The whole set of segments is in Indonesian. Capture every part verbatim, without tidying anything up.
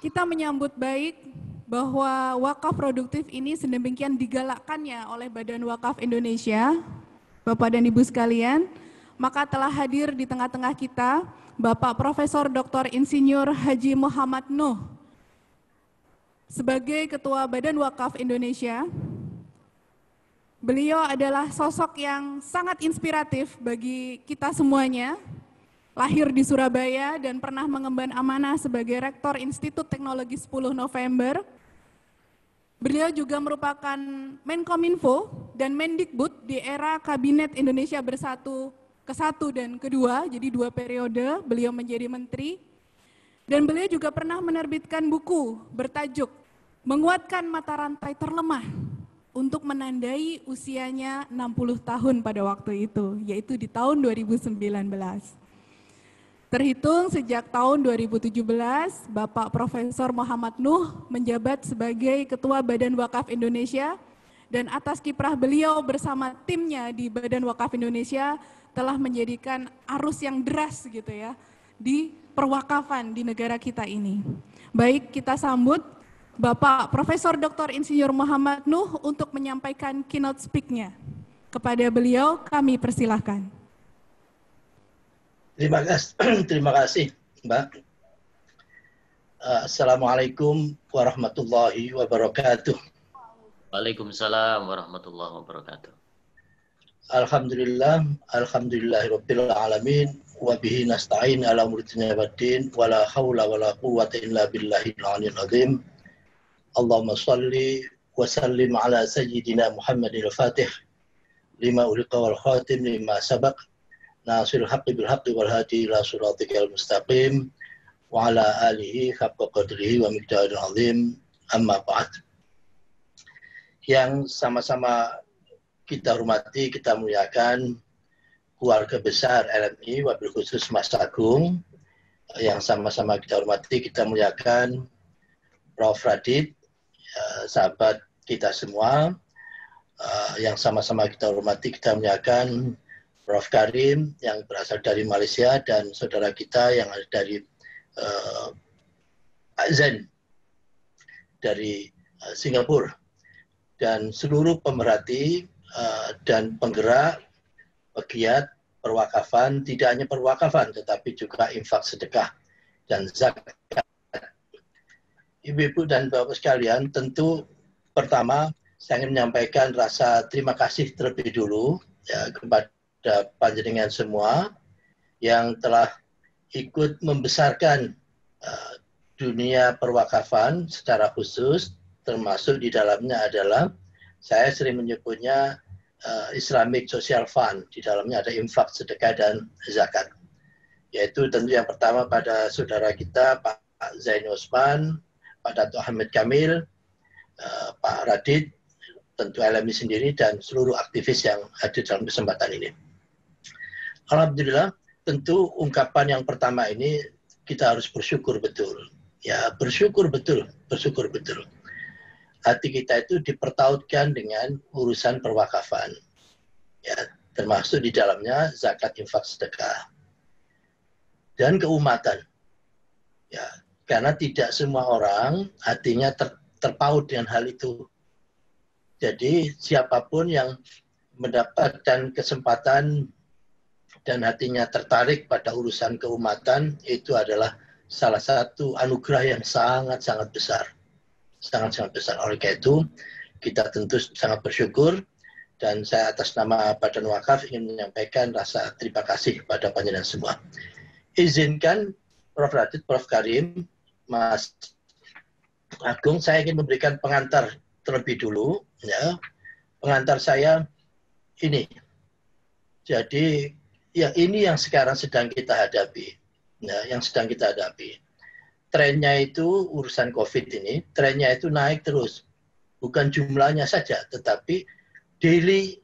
Kita menyambut baik bahwa wakaf produktif ini sedemikian digalakkannya oleh Badan Wakaf Indonesia, Bapak dan Ibu sekalian, maka telah hadir di tengah-tengah kita Bapak Profesor Doktor Insinyur Haji Muhammad Nuh sebagai Ketua Badan Wakaf Indonesia. Beliau adalah sosok yang sangat inspiratif bagi kita semuanya. Lahir di Surabaya dan pernah mengemban amanah sebagai Rektor Institut Teknologi sepuluh November. Beliau juga merupakan Menkominfo dan Mendikbud di era Kabinet Indonesia Bersatu ke satu dan kedua, jadi dua periode beliau menjadi menteri. Dan beliau juga pernah menerbitkan buku bertajuk Menguatkan Mata Rantai Terlemah untuk menandai usianya enam puluh tahun pada waktu itu, yaitu di tahun dua ribu sembilan belas. Terhitung sejak tahun dua ribu tujuh belas, Bapak Profesor Muhammad Nuh menjabat sebagai Ketua Badan Wakaf Indonesia dan atas kiprah beliau bersama timnya di Badan Wakaf Indonesia telah menjadikan arus yang deras gitu ya di perwakafan di negara kita ini. Baik, kita sambut Bapak Profesor Doktor Insinyur Muhammad Nuh untuk menyampaikan keynote speak-nya. Kepada beliau kami persilahkan. Terima kasih, terima kasih Mbak. Assalamualaikum warahmatullahi wabarakatuh. Waalaikumsalam warahmatullahi wabarakatuh. Alhamdulillah, alhamdulillahirabbil alamin wa bihi nasta'in ala umuri dunya waddin wa la haula wa la quwwata illa billahil aliyyil azim. Allahumma shalli wa sallim ala sayyidina Muhammadil Fatih lima uliqa wal khatim lima sabaq. Nasirul haqqi bil haqqi wal hadi ila siratikal mustaqim wa ala alihi haqqa qadrihi wa miqdaril azim, amma ba'd. Yang sama-sama kita hormati, kita muliakan keluarga besar L M I, wabil khusus Mas Agung. Yang sama-sama kita hormati, kita muliakan Prof Radit, sahabat kita semua. Yang sama-sama kita hormati, kita muliakan Prof Karim yang berasal dari Malaysia dan saudara kita yang ada dari uh, Zen dari uh, Singapura dan seluruh pemerhati uh, dan penggerak pegiat perwakafan, tidak hanya perwakafan tetapi juga infak sedekah dan zakat. Ibu-ibu dan bapak sekalian, tentu pertama saya ingin menyampaikan rasa terima kasih terlebih dulu ya kepada panjenengan semua yang telah ikut membesarkan uh, dunia perwakafan secara khusus, termasuk di dalamnya adalah saya sering menyebutnya uh, Islamic Social Fund. Di dalamnya ada infak, sedekah dan zakat. Yaitu tentu yang pertama pada saudara kita Pak Zaini Osman, Pak Dato Hamid Kamil, uh, Pak Radit, tentu L M I sendiri dan seluruh aktivis yang hadir dalam kesempatan ini. Alhamdulillah, tentu ungkapan yang pertama ini kita harus bersyukur betul. Ya, bersyukur betul, bersyukur betul. Hati kita itu dipertautkan dengan urusan perwakafan. Ya, termasuk di dalamnya zakat, infak, sedekah. Dan keumatan. Ya, karena tidak semua orang hatinya ter, terpaut dengan hal itu. Jadi siapapun yang mendapatkan kesempatan dan hatinya tertarik pada urusan keumatan, itu adalah salah satu anugerah yang sangat-sangat besar. Sangat-sangat besar. Oleh karena itu, kita tentu sangat bersyukur, dan saya atas nama Badan Wakaf ingin menyampaikan rasa terima kasih kepada panjenengan semua. Izinkan Prof Radit, Prof Karim, Mas Agung, saya ingin memberikan pengantar terlebih dulu. Ya. Pengantar saya ini. Jadi, ya ini yang sekarang sedang kita hadapi, ya, yang sedang kita hadapi. Trennya itu urusan COVID ini, trennya itu naik terus, bukan jumlahnya saja, tetapi daily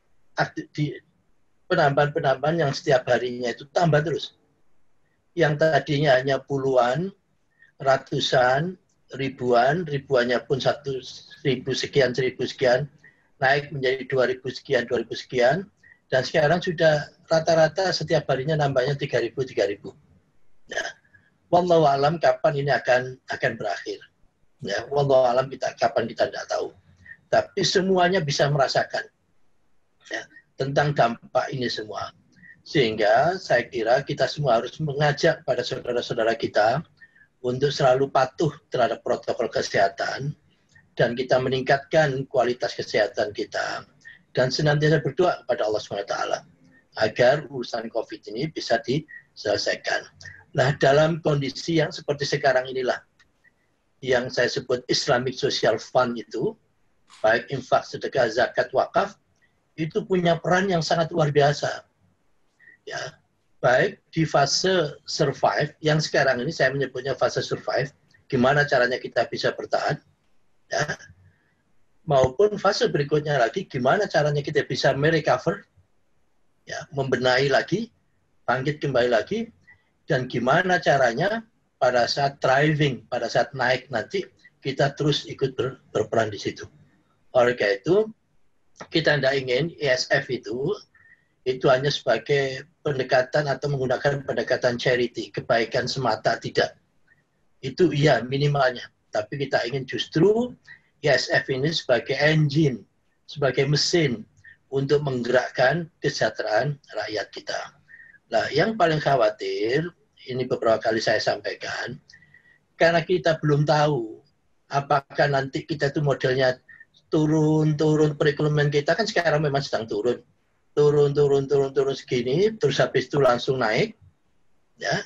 penambahan-penambahan yang setiap harinya itu tambah terus. Yang tadinya hanya puluhan, ratusan, ribuan, ribuannya pun satu ribu sekian, seribu sekian, naik menjadi dua ribu sekian, dua ribu sekian. Dan sekarang sudah rata-rata setiap harinya nambahnya tiga ribu, tiga ribu. Nah, wallahu alam kapan ini akan akan berakhir. Ya, wallahu alam kita kapan kita tidak tahu. Tapi semuanya bisa merasakan ya, tentang dampak ini semua. Sehingga saya kira kita semua harus mengajak pada saudara-saudara kita untuk selalu patuh terhadap protokol kesehatan dan kita meningkatkan kualitas kesehatan kita dan senantiasa berdoa kepada Allah subhanahu wa taala agar urusan COVID ini bisa diselesaikan. Nah, dalam kondisi yang seperti sekarang inilah yang saya sebut Islamic Social Fund itu, baik infak, sedekah, zakat, wakaf, itu punya peran yang sangat luar biasa. Ya, baik di fase survive, yang sekarang ini saya menyebutnya fase survive, gimana caranya kita bisa bertahan, ya, maupun fase berikutnya lagi, gimana caranya kita bisa merecover, ya, membenahi lagi, bangkit kembali lagi, dan gimana caranya pada saat thriving, pada saat naik nanti, kita terus ikut ber, berperan di situ. Oleh karena itu, kita tidak ingin I S F itu, itu hanya sebagai pendekatan atau menggunakan pendekatan charity, kebaikan semata, tidak. Itu iya minimalnya. Tapi kita ingin justru I S F ini sebagai engine, sebagai mesin untuk menggerakkan kesejahteraan rakyat kita. Nah, yang paling khawatir, ini beberapa kali saya sampaikan, karena kita belum tahu apakah nanti kita itu modelnya turun-turun perekonomian kita, kan sekarang memang sedang turun. Turun, turun, turun, turun segini, terus habis itu langsung naik, ya,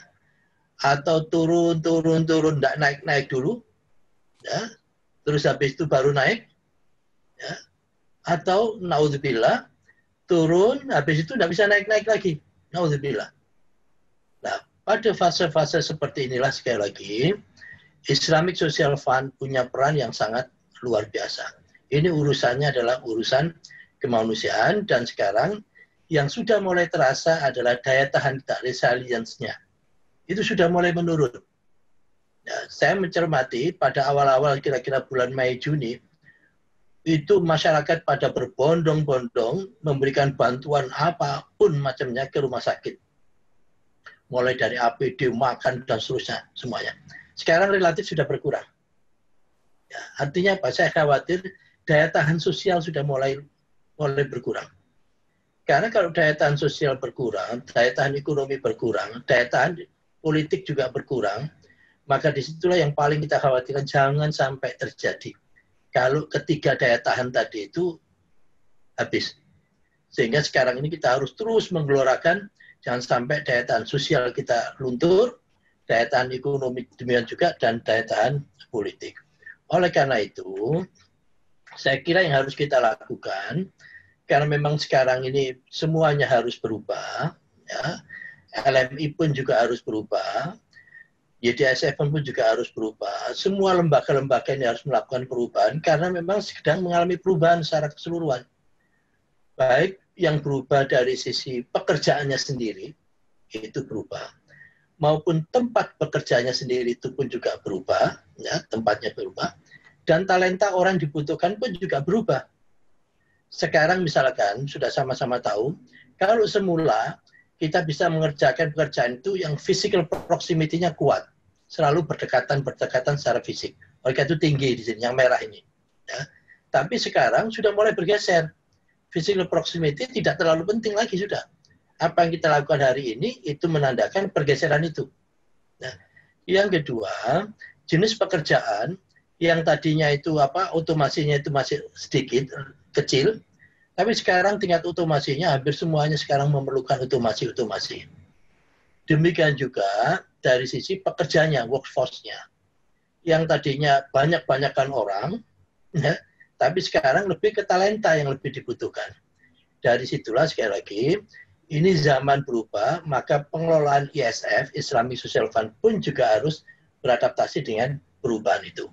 atau turun, turun, turun, tidak naik, naik dulu, ya, terus habis itu baru naik, ya, atau naudzubillah, turun, habis itu tidak bisa naik-naik lagi, naudzubillah. Nah, pada fase-fase seperti inilah sekali lagi, Islamic Social Fund punya peran yang sangat luar biasa. Ini urusannya adalah urusan kemanusiaan, dan sekarang yang sudah mulai terasa adalah daya tahan kita, resilience-nya. Itu sudah mulai menurun. Ya, saya mencermati pada awal-awal kira-kira bulan Mei Juni, itu masyarakat pada berbondong-bondong memberikan bantuan apapun macamnya ke rumah sakit. Mulai dari A P D, makan, dan seterusnya, semuanya. Sekarang relatif sudah berkurang. Ya, artinya apa? Saya khawatir daya tahan sosial sudah mulai mulai berkurang. Karena kalau daya tahan sosial berkurang, daya tahan ekonomi berkurang, daya tahan politik juga berkurang, maka disitulah yang paling kita khawatirkan jangan sampai terjadi. Kalau ketiga daya tahan tadi itu habis. Sehingga sekarang ini kita harus terus menggelorakan, jangan sampai daya tahan sosial kita luntur, daya tahan ekonomi demikian juga, dan daya tahan politik. Oleh karena itu, saya kira yang harus kita lakukan, karena memang sekarang ini semuanya harus berubah, ya. L M I pun juga harus berubah, Y D S F pun juga harus berubah, semua lembaga-lembaga ini harus melakukan perubahan, karena memang sedang mengalami perubahan secara keseluruhan. Baik yang berubah dari sisi pekerjaannya sendiri, itu berubah, maupun tempat pekerjaannya sendiri itu pun juga berubah, ya, tempatnya berubah, dan talenta orang dibutuhkan pun juga berubah. Sekarang misalkan sudah sama-sama tahu, kalau semula kita bisa mengerjakan pekerjaan itu yang physical proximity-nya kuat, selalu berdekatan-berdekatan secara fisik. Oleh itu tinggi di sini, yang merah ini. Ya. Tapi sekarang sudah mulai bergeser. Physical proximity tidak terlalu penting lagi sudah. Apa yang kita lakukan hari ini itu menandakan pergeseran itu. Nah, yang kedua, jenis pekerjaan yang tadinya itu apa otomasinya itu masih sedikit kecil, tapi sekarang tingkat otomasinya hampir semuanya sekarang memerlukan otomasi-otomasi. Demikian juga dari sisi pekerjanya, workforce-nya, yang tadinya banyak-banyakan orang, ya, tapi sekarang lebih ke talenta yang lebih dibutuhkan. Dari situlah sekali lagi, ini zaman berubah, maka pengelolaan I S F, Islamic Social Fund, pun juga harus beradaptasi dengan perubahan itu.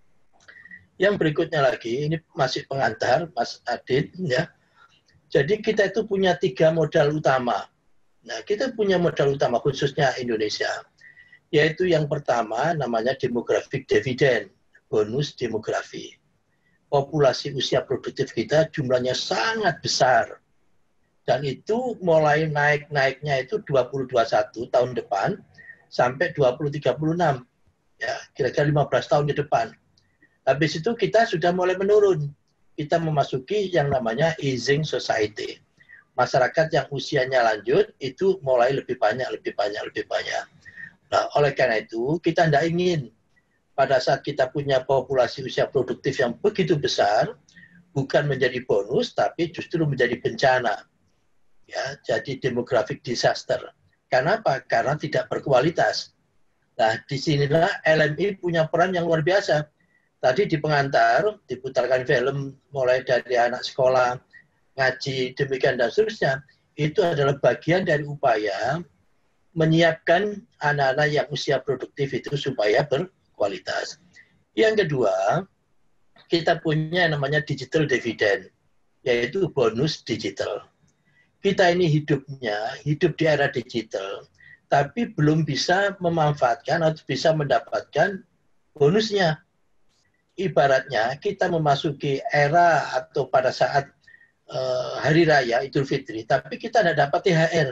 Yang berikutnya lagi, ini masih pengantar, Mas Adit, ya. Jadi kita itu punya tiga modal utama. Nah, kita punya modal utama khususnya Indonesia, yaitu yang pertama namanya demographic dividend, bonus demografi. Populasi usia produktif kita jumlahnya sangat besar. Dan itu mulai naik-naiknya itu dua ribu dua puluh satu tahun depan, sampai dua ribu tiga puluh enam. Ya, kira-kira lima belas tahun ke depan. Habis itu kita sudah mulai menurun. Kita memasuki yang namanya aging society. Masyarakat yang usianya lanjut itu mulai lebih banyak, lebih banyak, lebih banyak. Nah, oleh karena itu kita tidak ingin pada saat kita punya populasi usia produktif yang begitu besar, bukan menjadi bonus, tapi justru menjadi bencana. Ya, jadi demographic disaster. Karena apa? Karena tidak berkualitas. Nah, disinilah L M I punya peran yang luar biasa. Tadi di pengantar, diputarkan film mulai dari anak sekolah, ngaji, demikian dan seterusnya. Itu adalah bagian dari upaya menyiapkan anak-anak yang usia produktif itu supaya berkualitas. Yang kedua, kita punya yang namanya digital dividend, yaitu bonus digital. Kita ini hidupnya, hidup di era digital, tapi belum bisa memanfaatkan atau bisa mendapatkan bonusnya. Ibaratnya kita memasuki era atau pada saat uh, Hari Raya Idul Fitri, tapi kita tidak dapat T H R.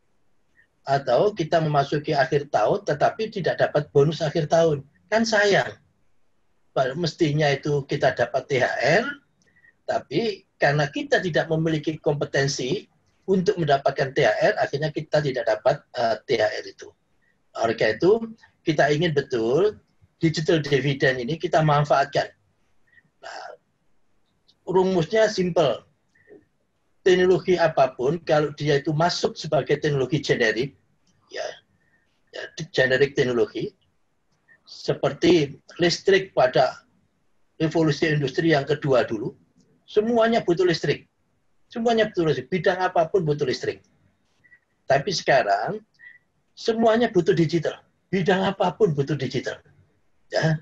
Atau kita memasuki akhir tahun, tetapi tidak dapat bonus akhir tahun. Kan sayang. Mestinya itu kita dapat T H R, tapi karena kita tidak memiliki kompetensi untuk mendapatkan T H R, akhirnya kita tidak dapat uh, T H R itu. Oleh karena itu, kita ingin betul digital dividend ini kita manfaatkan. Nah, rumusnya simple. Teknologi apapun, kalau dia itu masuk sebagai teknologi generik, ya, ya generik teknologi, seperti listrik pada revolusi industri yang kedua dulu, semuanya butuh listrik. Semuanya butuh listrik, bidang apapun butuh listrik. Tapi sekarang, semuanya butuh digital. Bidang apapun butuh digital. Ya.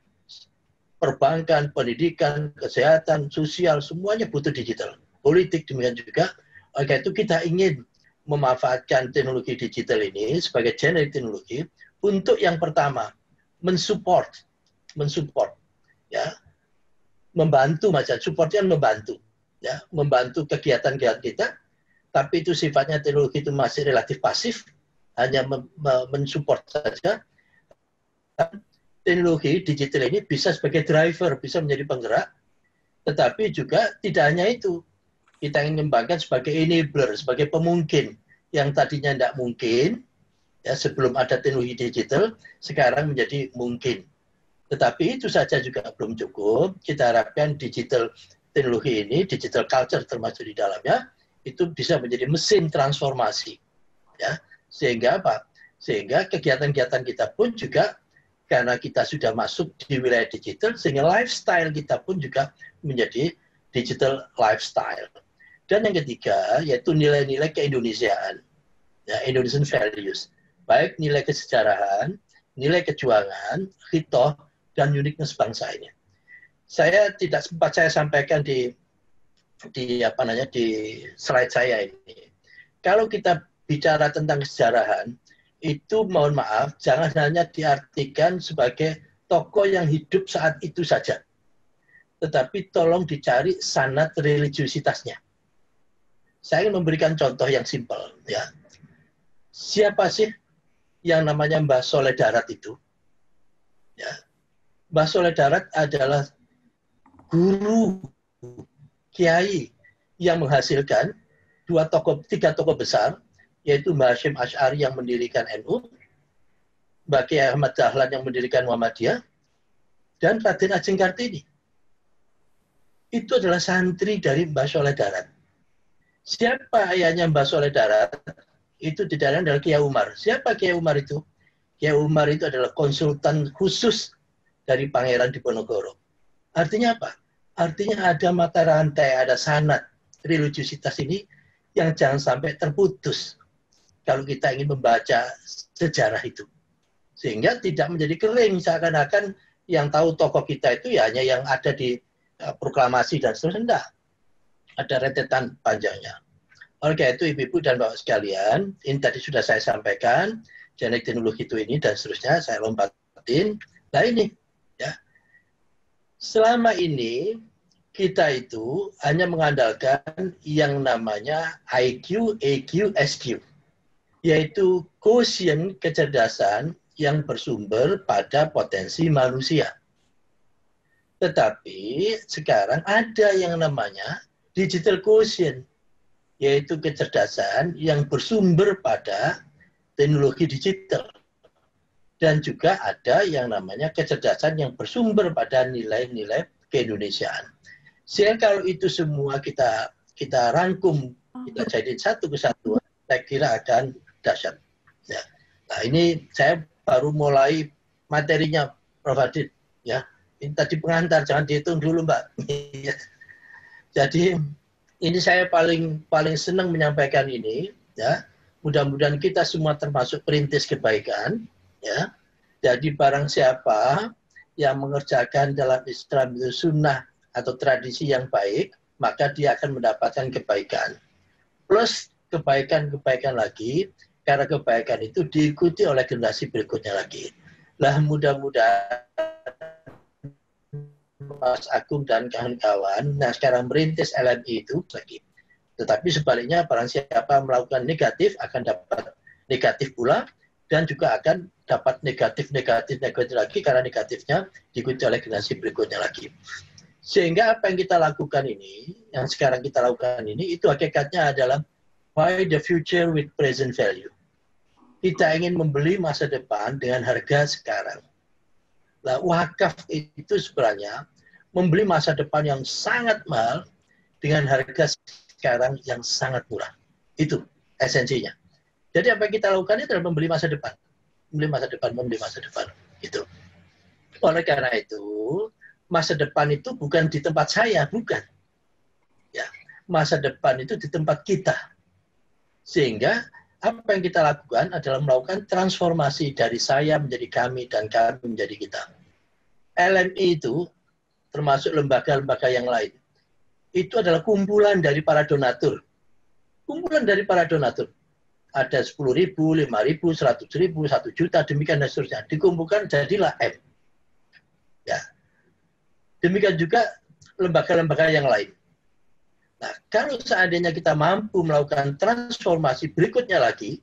Perbankan, pendidikan, kesehatan, sosial, semuanya butuh digital. Politik demikian juga. Oleh itu kita ingin memanfaatkan teknologi digital ini sebagai generik teknologi untuk yang pertama, mensupport. Mensupport. Ya. Membantu, macam supportnya membantu. Ya, membantu kegiatan-kegiatan kita, tapi itu sifatnya teknologi itu masih relatif pasif, hanya mensupport saja. Teknologi digital ini bisa sebagai driver, bisa menjadi penggerak, tetapi juga tidak hanya itu. Kita ingin mengembangkan sebagai enabler, sebagai pemungkin, yang tadinya tidak mungkin, ya sebelum ada teknologi digital, sekarang menjadi mungkin. Tetapi itu saja juga belum cukup, kita harapkan digital teknologi ini, digital culture termasuk di dalamnya, itu bisa menjadi mesin transformasi. Ya. Sehingga apa? Sehingga kegiatan-kegiatan kita pun juga, karena kita sudah masuk di wilayah digital, sehingga lifestyle kita pun juga menjadi digital lifestyle. Dan yang ketiga, yaitu nilai-nilai keindonesiaan. Ya, Indonesian values. Baik nilai kesejarahan, nilai kejuangan, khitoh, dan uniqueness bangsa ini. Saya tidak sempat saya sampaikan di di apa namanya di slide saya ini. Kalau kita bicara tentang kesejarahan, itu mohon maaf jangan hanya diartikan sebagai tokoh yang hidup saat itu saja. Tetapi tolong dicari sanad religiusitasnya. Saya ingin memberikan contoh yang simpel ya. Siapa sih yang namanya Mbah Soleh Darat itu? Ya. Mbah Soleh Darat adalah guru kiai yang menghasilkan dua tokoh, tiga tokoh besar, yaitu Mbah Hasyim Asy'ari yang mendirikan N U, Mbah Kiai Ahmad Dahlan yang mendirikan Muhammadiyah, dan Raden Ajeng Kartini. Itu adalah santri dari Mbah Soleh Darat. Siapa ayahnya Mbah Soleh Darat? Itu tidak lain adalah Kiai Umar. Siapa Kiai Umar itu? Kiai Umar itu adalah konsultan khusus dari Pangeran Diponegoro. Artinya apa? Artinya ada mata rantai, ada sanad religiusitas ini yang jangan sampai terputus kalau kita ingin membaca sejarah itu. Sehingga tidak menjadi kering, seakan-akan yang tahu tokoh kita itu ya hanya yang ada di uh, proklamasi dan seterusnya. Ada rentetan panjangnya. Oleh karena itu, Ibu-Ibu dan Bapak sekalian, ini tadi sudah saya sampaikan, generik teknologi itu ini dan seterusnya, saya lompatin. Nah ini, ya. Selama ini kita itu hanya mengandalkan yang namanya I Q, E Q, S Q. yaitu quotient kecerdasan yang bersumber pada potensi manusia. Tetapi sekarang ada yang namanya digital quotient, yaitu kecerdasan yang bersumber pada teknologi digital. Dan juga ada yang namanya kecerdasan yang bersumber pada nilai-nilai keindonesiaan. Sehingga kalau itu semua kita kita rangkum, kita jadiin satu kesatuan, saya kira akan dahsyat. Ya. Nah ini saya baru mulai materinya, Prof Adit. Ya, ini tadi pengantar, jangan dihitung dulu, Mbak. Jadi ini saya paling paling senang menyampaikan ini. Ya, mudah-mudahan kita semua termasuk perintis kebaikan. Ya, jadi barang siapa yang mengerjakan dalam Islam itu sunnah atau tradisi yang baik, maka dia akan mendapatkan kebaikan. Plus kebaikan-kebaikan lagi, karena kebaikan itu diikuti oleh generasi berikutnya lagi. Lah mudah-mudahan Mas Agung dan kawan-kawan, nah sekarang merintis L M I itu lagi. Tetapi sebaliknya barang siapa melakukan negatif akan dapat negatif pula, dan juga akan dapat negatif-negatif-negatif lagi karena negatifnya diikuti oleh generasi berikutnya lagi. Sehingga apa yang kita lakukan ini, yang sekarang kita lakukan ini, itu hakikatnya adalah buy the future with present value. Kita ingin membeli masa depan dengan harga sekarang. Nah, wakaf itu sebenarnya membeli masa depan yang sangat mahal dengan harga sekarang yang sangat murah. Itu esensinya. Jadi apa yang kita lakukan itu adalah membeli masa depan. Membeli masa depan, membeli masa depan. Gitu. Oleh karena itu, masa depan itu bukan di tempat saya, bukan. Ya, masa depan itu di tempat kita. Sehingga apa yang kita lakukan adalah melakukan transformasi dari saya menjadi kami dan kami menjadi kita. L M I itu termasuk lembaga-lembaga yang lain. Itu adalah kumpulan dari para donatur. Kumpulan dari para donatur. Ada sepuluh ribu, lima ribu, seratus ribu, satu juta, demikian dan seterusnya. Dikumpulkan jadilah M. Ya. Demikian juga lembaga-lembaga yang lain. Nah, kalau seandainya kita mampu melakukan transformasi berikutnya lagi,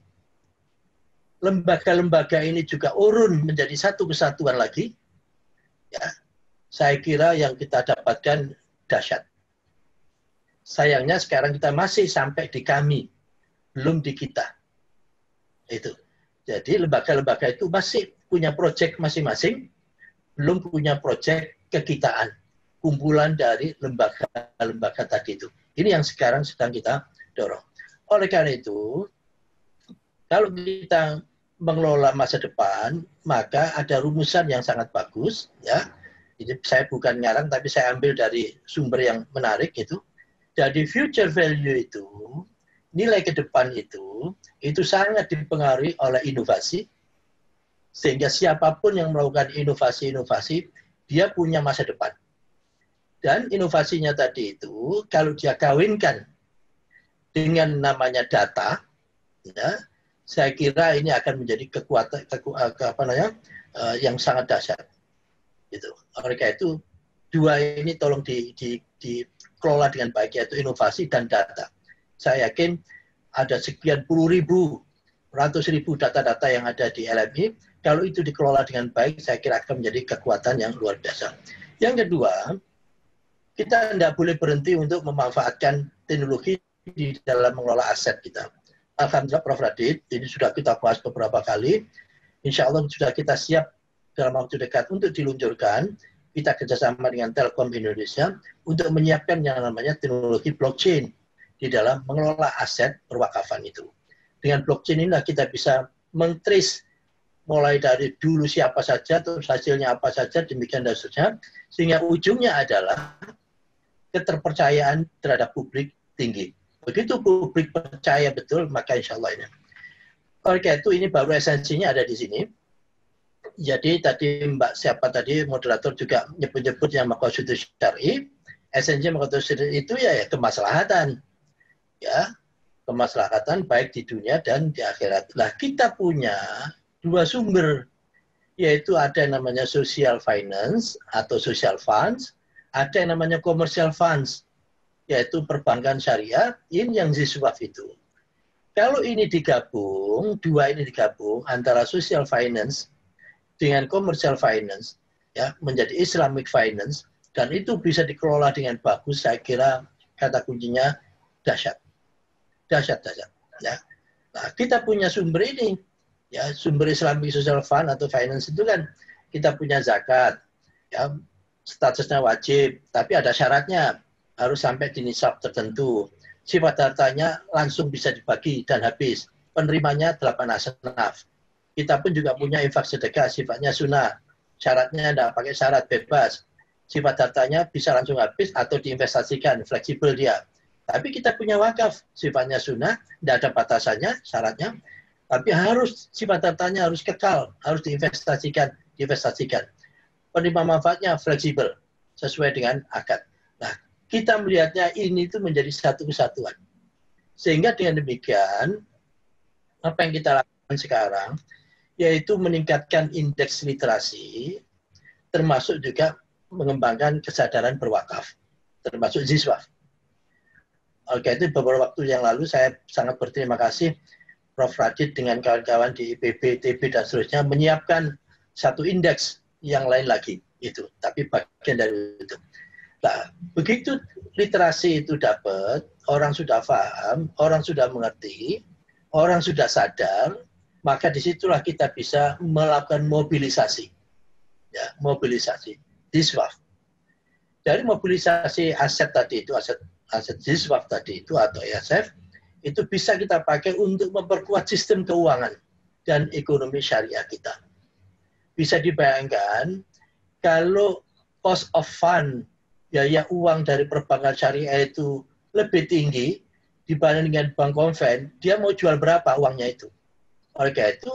lembaga-lembaga ini juga urun menjadi satu kesatuan lagi, ya, saya kira yang kita dapatkan dahsyat. Sayangnya sekarang kita masih sampai di kami, belum di kita. Itu. Jadi lembaga-lembaga itu masih punya proyek masing-masing, belum punya proyek kekitaan, kumpulan dari lembaga-lembaga tadi itu. Ini yang sekarang sedang kita dorong. Oleh karena itu, kalau kita mengelola masa depan, maka ada rumusan yang sangat bagus. Ya, ini saya bukan ngarang, tapi saya ambil dari sumber yang menarik itu. Jadi future value itu, nilai ke depan itu, itu sangat dipengaruhi oleh inovasi, sehingga siapapun yang melakukan inovasi-inovasi, dia punya masa depan. Dan inovasinya tadi itu, kalau dia kawinkan dengan namanya data, ya, saya kira ini akan menjadi kekuatan, keku, apa namanya, uh, yang sangat dahsyat. Gitu. Oleh karena itu, dua ini tolong di, di, dikelola dengan baik, yaitu inovasi dan data. Saya yakin ada sekian puluh ribu, ratus ribu data-data yang ada di L M I. Kalau itu dikelola dengan baik, saya kira akan menjadi kekuatan yang luar biasa. Yang kedua, kita tidak boleh berhenti untuk memanfaatkan teknologi di dalam mengelola aset kita. Alhamdulillah, Prof Radit, ini sudah kita bahas beberapa kali. Insya Allah sudah kita siap dalam waktu dekat untuk diluncurkan. Kita kerjasama dengan Telkom Indonesia untuk menyiapkan yang namanya teknologi blockchain di dalam mengelola aset perwakafan itu. Dengan blockchain inilah kita bisa mengtrace mulai dari dulu siapa saja, terus hasilnya apa saja, demikian dan seterusnya, sehingga ujungnya adalah keterpercayaan terhadap publik tinggi. Begitu publik percaya betul, maka insya Allah ini. Oleh karena itu, ini baru esensinya ada di sini. Jadi tadi Mbak siapa tadi, moderator juga nyebut-nyebut yang maqasid syar'i. Esensinya maqasid syar'i itu ya, ya kemaslahatan. Ya, kemaslahatan baik di dunia dan di akhirat. Nah, kita punya dua sumber, yaitu ada yang namanya social finance atau social funds, ada yang namanya commercial funds, yaitu perbankan syariah, ini yang ziswaf itu. Kalau ini digabung, dua ini digabung antara social finance dengan commercial finance, ya menjadi Islamic finance, dan itu bisa dikelola dengan bagus, saya kira kata kuncinya dahsyat, dahsyat, dahsyat. Ya. Nah, kita punya sumber ini, ya sumber Islamic social fund atau finance itu kan kita punya zakat, ya statusnya wajib, tapi ada syaratnya, harus sampai di nisab tertentu. Sifat hartanya langsung bisa dibagi dan habis. Penerimanya delapan asnaf. Kita pun juga punya infak sedekah, sifatnya sunnah. Syaratnya tidak pakai syarat, bebas. Sifat hartanya bisa langsung habis atau diinvestasikan, fleksibel dia. Tapi kita punya wakaf, sifatnya sunnah, tidak ada batasannya, syaratnya. Tapi harus sifat hartanya harus kekal, harus diinvestasikan, diinvestasikan. Penerima manfaatnya fleksibel, sesuai dengan akad. Nah, kita melihatnya ini itu menjadi satu kesatuan. Sehingga dengan demikian, apa yang kita lakukan sekarang, yaitu meningkatkan indeks literasi, termasuk juga mengembangkan kesadaran berwakaf, termasuk ziswaf. Oke, itu beberapa waktu yang lalu saya sangat berterima kasih Prof Radit dengan kawan-kawan di I P B, T B, dan seterusnya menyiapkan satu indeks yang lain lagi, itu. Tapi bagian dari itu. Nah, begitu literasi itu dapat, orang sudah paham, orang sudah mengerti, orang sudah sadar, maka disitulah kita bisa melakukan mobilisasi. Ya, mobilisasi. Diswaf. Dari mobilisasi aset tadi itu, aset aset diswaf tadi itu atau E S F, itu bisa kita pakai untuk memperkuat sistem keuangan dan ekonomi syariah kita. Bisa dibayangkan, kalau cost of fund, biaya uang dari perbankan syariah itu lebih tinggi dibanding dengan bank konven, dia mau jual berapa uangnya itu. Oleh karena itu,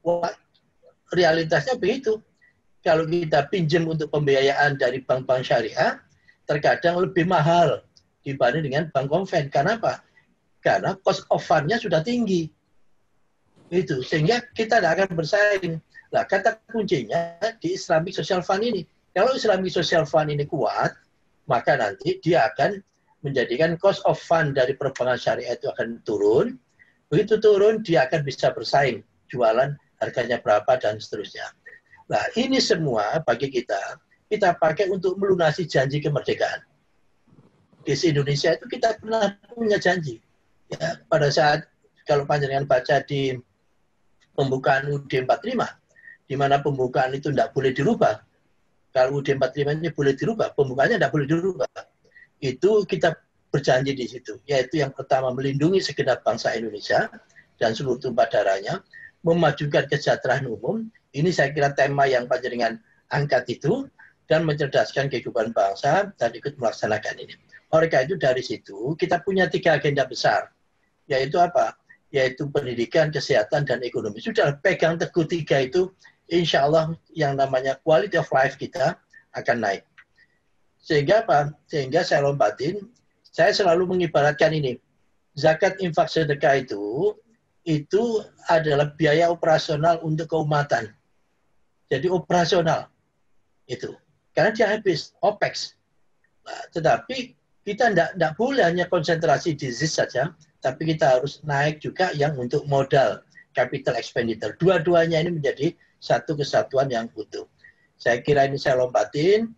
realitasnya begitu. Kalau kita pinjam untuk pembiayaan dari bank-bank syariah, terkadang lebih mahal dibanding dengan bank konven. Karena apa? Karena cost of fund-nya sudah tinggi. Itu. Sehingga kita tidak akan bersaing. Nah, kata kuncinya di Islamic Social Fund ini. Kalau Islamic Social Fund ini kuat, maka nanti dia akan menjadikan cost of fund dari perbankan syariah itu akan turun. Begitu turun, dia akan bisa bersaing. Jualan harganya berapa dan seterusnya. Nah, ini semua bagi kita, kita pakai untuk melunasi janji kemerdekaan. Di Indonesia itu kita pernah punya janji. Ya, pada saat, kalau panjenengan baca di pembukaan U D empat puluh lima, di mana pembukaan itu tidak boleh dirubah. Kalau U D empat puluh lima ini boleh dirubah, pembukaannya tidak boleh dirubah. Itu kita berjanji di situ, yaitu yang pertama melindungi segenap bangsa Indonesia dan seluruh tumpah darahnya, memajukan kesejahteraan umum. Ini saya kira tema yang panjenengan angkat itu, dan mencerdaskan kehidupan bangsa dan ikut melaksanakan ini. Oleh karena itu dari situ kita punya tiga agenda besar, yaitu apa? Yaitu pendidikan, kesehatan, dan ekonomi. Sudah pegang teguh tiga itu, insya Allah yang namanya quality of life kita akan naik. Sehingga apa? Sehingga saya lompatin, saya selalu mengibaratkan ini. Zakat infak sedekah itu, itu adalah biaya operasional untuk keumatan. Jadi operasional itu. Karena dia habis, OPEX. Nah, tetapi kita tidak boleh hanya konsentrasi di Z I S saja, tapi kita harus naik juga yang untuk modal, capital expenditure. Dua-duanya ini menjadi satu kesatuan yang utuh. Saya kira ini saya lompatin.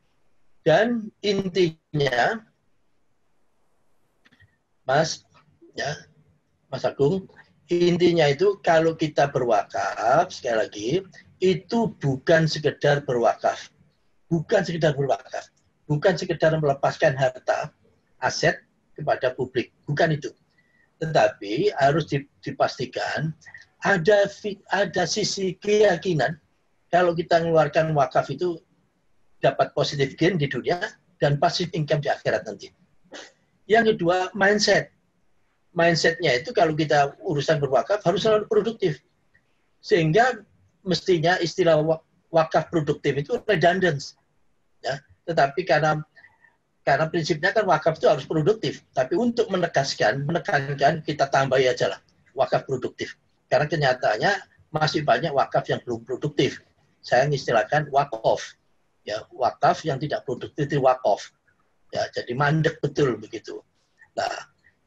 Dan intinya, Mas, ya, Mas Agung, intinya itu kalau kita berwakaf, sekali lagi, itu bukan sekedar berwakaf. Bukan sekedar berwakaf. Bukan sekedar melepaskan harta, aset kepada publik. Bukan itu. Tetapi harus dipastikan ada ada sisi keyakinan kalau kita mengeluarkan wakaf itu dapat positif gain di dunia dan passive income di akhirat nanti. Yang kedua, mindset. Mindsetnya itu kalau kita urusan berwakaf harus selalu produktif. Sehingga mestinya istilah wakaf produktif itu redundant. Ya. Tetapi karena karena prinsipnya kan wakaf itu harus produktif. Tapi untuk menegaskan, menekankan, kita tambahi aja lah wakaf produktif. Karena kenyataannya masih banyak wakaf yang belum produktif. Saya mengistilahkan wakaf. Ya, wakaf yang tidak produktif itu wakaf. Ya, jadi mandek betul begitu. Nah,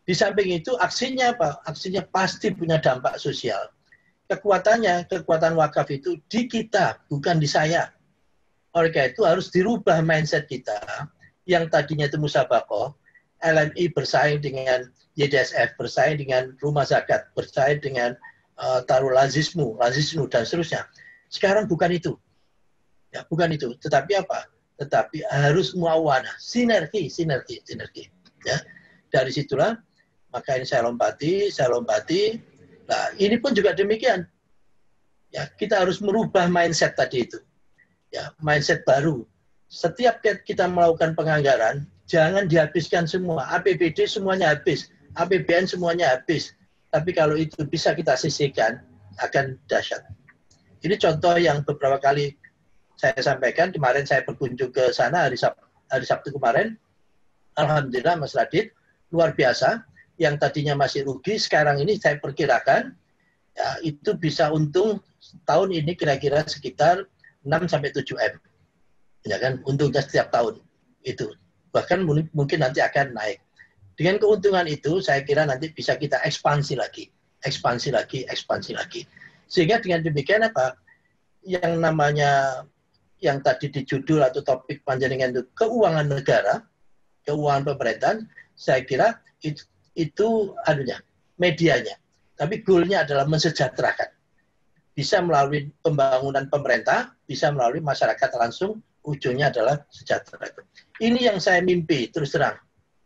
Di samping itu aksinya apa? Aksinya pasti punya dampak sosial. Kekuatannya, kekuatan wakaf itu di kita, bukan di saya. Oleh karena itu harus dirubah mindset kita yang tadinya itu musabakoh, L M I bersaing dengan Y D S F, bersaing dengan rumah zakat, bersaing dengan uh, taruh lazismu, lazismu dan seterusnya. Sekarang bukan itu, ya bukan itu. Tetapi apa? Tetapi harus muawanah, sinergi, sinergi, sinergi. Ya, dari situlah maka ini saya lompati, saya lompati. Nah, ini pun juga demikian. Ya, kita harus merubah mindset tadi itu. Ya, mindset baru. Setiap kita melakukan penganggaran, jangan dihabiskan semua. A P B D semuanya habis, A P B N semuanya habis. Tapi kalau itu bisa kita sisihkan, akan dahsyat. Ini contoh yang beberapa kali saya sampaikan. Kemarin saya berkunjung ke sana hari Sabtu, hari Sabtu kemarin. Alhamdulillah Mas Radit, luar biasa. Yang tadinya masih rugi, sekarang ini saya perkirakan ya, itu bisa untung tahun ini kira-kira sekitar enam sampai tujuh M. Ya kan, untungnya setiap tahun itu. Bahkan mungkin nanti akan naik. Dengan keuntungan itu saya kira nanti bisa kita ekspansi lagi, ekspansi lagi, ekspansi lagi. Sehingga dengan demikian apa? Yang namanya yang tadi di judul atau topik panjenengan itu keuangan negara, keuangan pemerintahan, saya kira itu itu anunya, medianya. Tapi goalnya adalah mensejahterakan. Bisa melalui pembangunan pemerintah, bisa melalui masyarakat langsung, ujungnya adalah sejahtera. Ini yang saya mimpi, terus terang.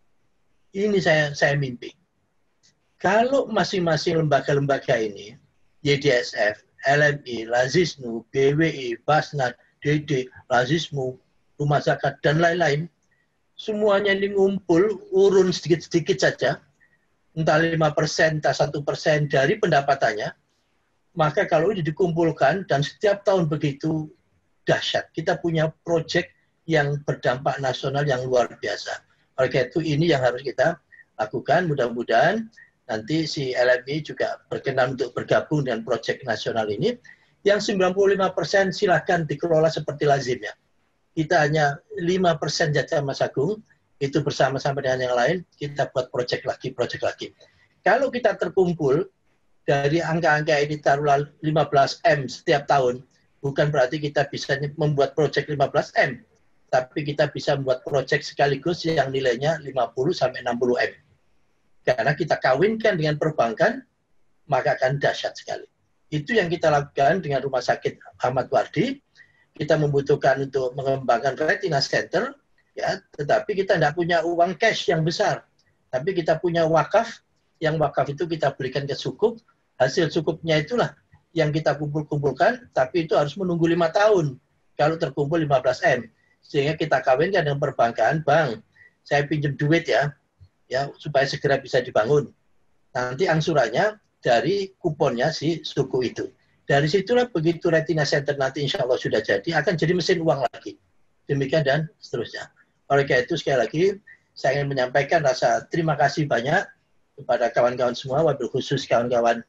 Ini saya saya mimpi. Kalau masing-masing lembaga-lembaga ini, Y D S F, L M I, Lazisnu, B W I, Basnas, D D, Lazismu, Rumah Zakat, dan lain-lain, semuanya ini ngumpul, urun sedikit-sedikit saja, entah lima persen, entah satu persen dari pendapatannya, maka kalau ini dikumpulkan dan setiap tahun begitu dahsyat, kita punya proyek yang berdampak nasional yang luar biasa. Oleh karena itu ini yang harus kita lakukan. Mudah-mudahan nanti si L M I juga berkenan untuk bergabung dengan proyek nasional ini. Yang sembilan puluh lima persen silakan dikelola seperti lazimnya. Kita hanya lima persen saja Mas Agung, itu bersama-sama dengan yang lain, kita buat proyek lagi, proyek lagi. Kalau kita terkumpul dari angka-angka ini taruhlah lima belas M setiap tahun, bukan berarti kita bisa membuat proyek lima belas M, tapi kita bisa membuat proyek sekaligus yang nilainya lima puluh sampai enam puluh M. Karena kita kawinkan dengan perbankan, maka akan dahsyat sekali. Itu yang kita lakukan dengan Rumah Sakit Ahmad Wardi. Kita membutuhkan untuk mengembangkan Retina Center, ya, tetapi kita tidak punya uang cash yang besar, tapi kita punya wakaf, yang wakaf itu kita berikan ke sukuk, hasil sukuknya itulah yang kita kumpul-kumpulkan, tapi itu harus menunggu lima tahun, kalau terkumpul lima belas M, sehingga kita kawinkan dengan perbankan, bang, saya pinjam duit ya, ya supaya segera bisa dibangun, nanti angsurannya dari kuponnya si suku itu. Dari situlah begitu Retina Center nanti insya Allah sudah jadi, akan jadi mesin uang lagi, demikian dan seterusnya. Oleh karena itu sekali lagi saya ingin menyampaikan rasa terima kasih banyak kepada kawan-kawan semua, wabil khusus kawan-kawan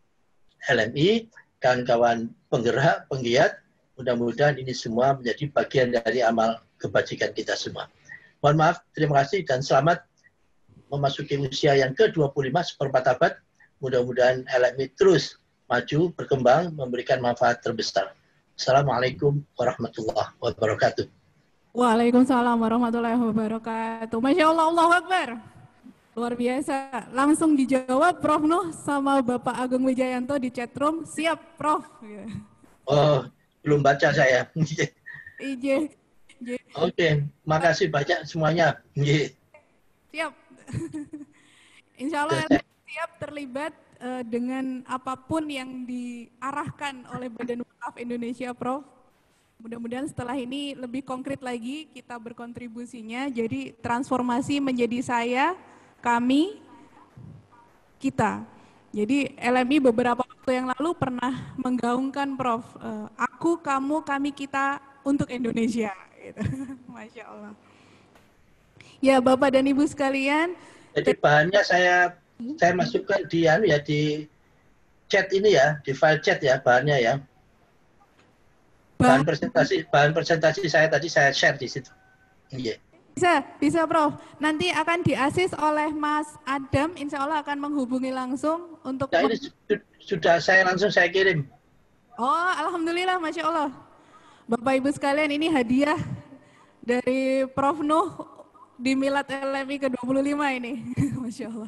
L M I, kawan-kawan penggerak, penggiat. Mudah-mudahan ini semua menjadi bagian dari amal kebajikan kita semua. Mohon maaf, terima kasih dan selamat memasuki usia yang ke dua puluh lima seperempat abad. Mudah-mudahan L M I terus maju, berkembang, memberikan manfaat terbesar. Assalamualaikum warahmatullahi wabarakatuh. Waalaikumsalam warahmatullahi wabarakatuh. Masya Allah, Allahu Akbar. Luar biasa. Langsung dijawab Prof Nuh sama Bapak Agung Wijayanto di chatroom. Siap, Prof. Oh, belum baca saya. Ije. Oke, makasih banyak semuanya. Siap. Insya Allah siap terlibat uh, dengan apapun yang diarahkan oleh Badan Wakaf Indonesia, Prof. Mudah-mudahan setelah ini lebih konkret lagi kita berkontribusinya. Jadi transformasi menjadi saya, kami, kita. Jadi L M I beberapa waktu yang lalu pernah menggaungkan Prof, uh, aku, kamu, kami, kita untuk Indonesia. Gitu. Masya Allah. Ya Bapak dan Ibu sekalian. Jadi bahannya saya saya masukkan di anu ya di chat ini ya, di file chat ya bahannya ya. Bahan presentasi bahan presentasi saya tadi saya share di situ. Yeah. Bisa, bisa Prof. Nanti akan diasis oleh Mas Adam, insya Allah akan menghubungi langsung untuk... Ya, ini sudah saya langsung saya kirim. Oh, Alhamdulillah, Masya Allah. Bapak Ibu sekalian, ini hadiah dari Prof Nuh di Milad L M I ke dua puluh lima ini. Masya Allah.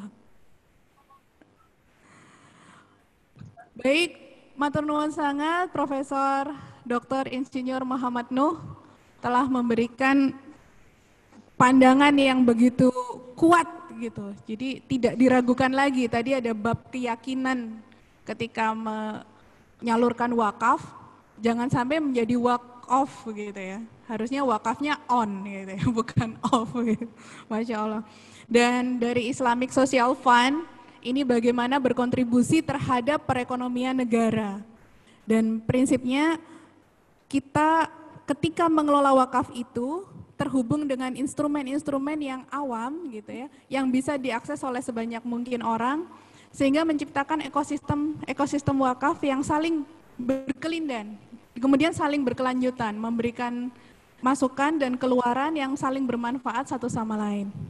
Baik, matur nuwun sangat Profesor Doktor Insinyur Muhammad Nuh telah memberikan pandangan yang begitu kuat gitu. Jadi tidak diragukan lagi. Tadi ada bab keyakinan ketika menyalurkan wakaf, jangan sampai menjadi wakaf off gitu ya. Harusnya wakafnya on gitu ya, bukan off gitu. Masya Allah. Dan dari Islamic Social Fund ini bagaimana berkontribusi terhadap perekonomian negara. Dan prinsipnya kita ketika mengelola wakaf itu terhubung dengan instrumen-instrumen yang awam gitu ya, yang bisa diakses oleh sebanyak mungkin orang, sehingga menciptakan ekosistem ekosistem wakaf yang saling berkelindan, kemudian saling berkelanjutan, memberikan masukan dan keluaran yang saling bermanfaat satu sama lain.